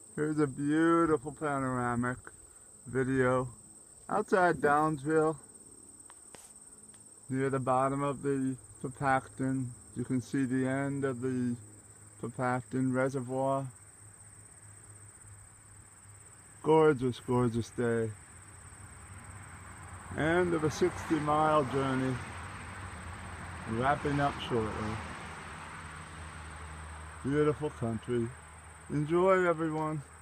Here's a beautiful panoramic video outside Downsville, near the bottom of the Pepacton. You can see the end of the Pepacton Reservoir. Gorgeous, gorgeous day. End of a 60-mile journey, wrapping up shortly. Beautiful country. Enjoy, everyone.